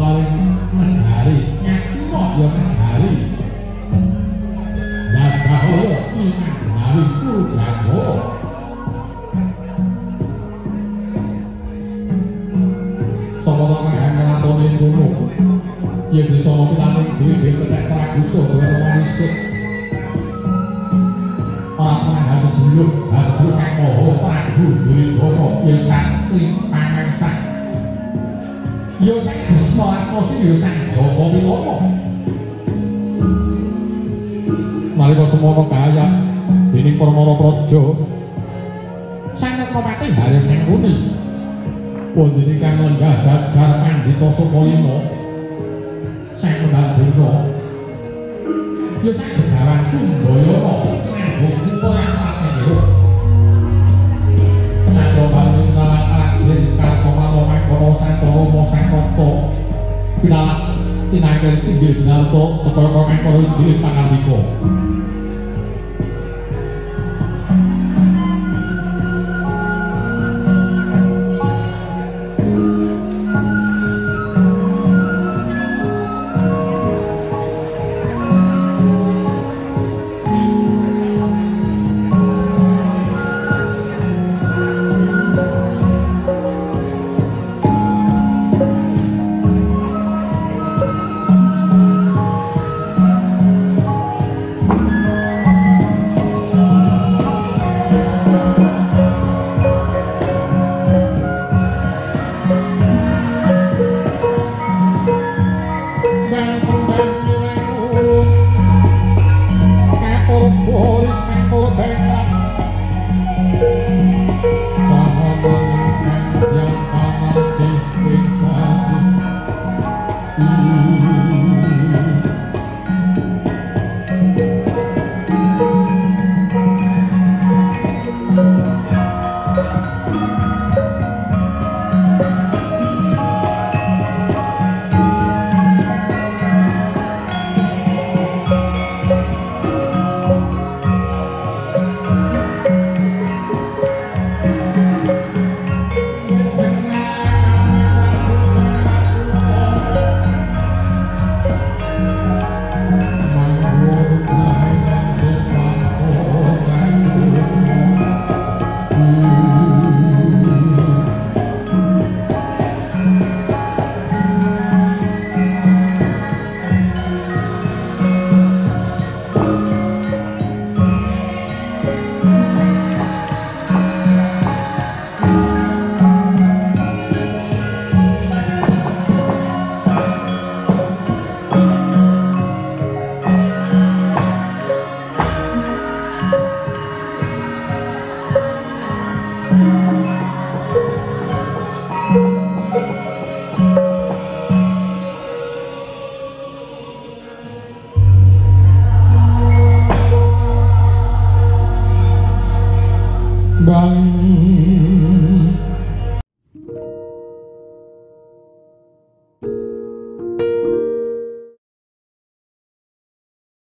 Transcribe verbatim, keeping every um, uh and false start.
paring negari Ngastina ya negari Jajahaya inang negari Kurjago Samana kahan ngatone ngono yen bisa pilaning dhewe ketek pragusa karo manisik ora tenang haji juluk haji juluk sang moho prabu Duryudana ya sakti pangangsan ya sang Bisma Aswasi ya sang Jaka Wilana nalika semono kaya dening Parmana Praja sang Nepropati Haris Sangkuni wondene kang lenggah jajar Pandhita Sukalima sang Pandurna ya sang Begawan Kumbayana sambung kurang patih sang Bambang Raden Kartomala Mangkana Santrama Sangkata pinalak tinangken inggih binarta teka kang para jilid pangandika Bang